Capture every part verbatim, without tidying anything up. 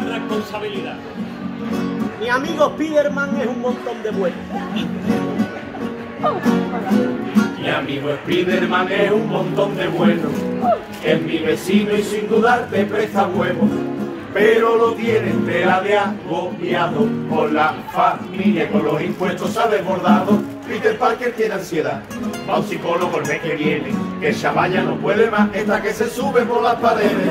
responsabilidad. Mi amigo Spiderman es un montón de bueno. Mi amigo Spiderman es un montón de bueno. Es mi vecino y sin dudar te presta huevo. Pero lo tienen tela de agobiado. Con la familia y con los impuestos ha desbordado. Peter Parker tiene ansiedad. Va a un psicólogo el mes que viene. Que Shabaya no puede más, esta que se sube por las paredes.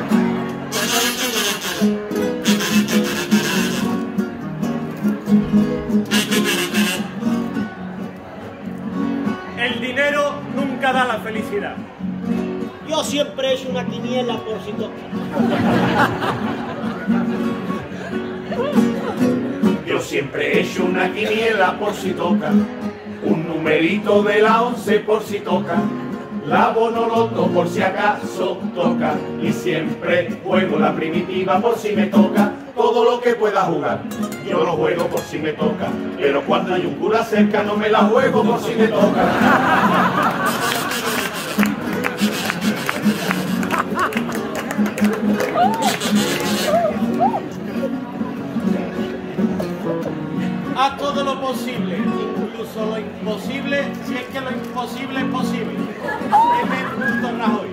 El dinero nunca da la felicidad. Yo siempre he hecho una quiniela por si toca. Yo siempre he hecho una quiniela por si toca. Un numerito de la once por si toca. La bonoloto por si acaso toca. Y siempre juego la primitiva por si me toca. Todo lo que pueda jugar, yo lo juego por si me toca. Pero cuando hay un cura cerca no me la juego por si me toca. Haz todo lo posible, incluso lo imposible, si es que lo imposible es posible. M. Rajoy.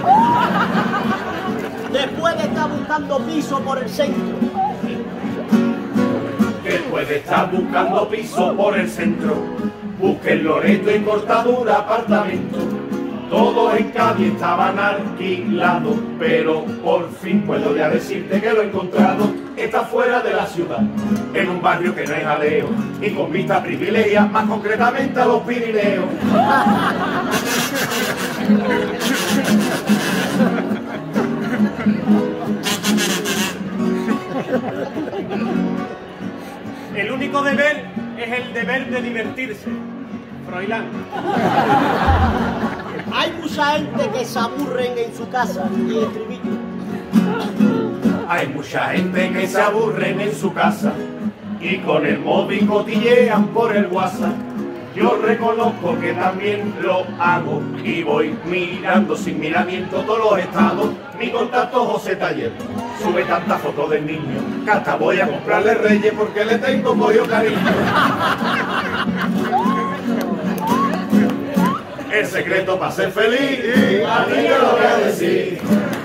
Después de estar buscando piso por el centro. Después de estar buscando piso por el centro, busqué en Loreto y Cortadura apartamento. Todos en Cádiz estaban alquilados, pero por fin puedo ya decirte que lo he encontrado. Está fuera de la ciudad, en un barrio que no es jaleo, y con vista privilegia, más concretamente a los Pirineos. El único deber es el deber de divertirse. Froilán. Hay mucha gente que se aburren en su casa y estribillo. Hay mucha gente que se aburren en su casa y con el móvil cotillean por el WhatsApp. Yo reconozco que también lo hago y voy mirando sin miramiento todos los estados. Mi contacto José Taller sube tantas fotos del niño que hasta voy a comprarle reyes porque le tengo pollo cariño. El secreto para ser feliz, a ti te lo voy a decir.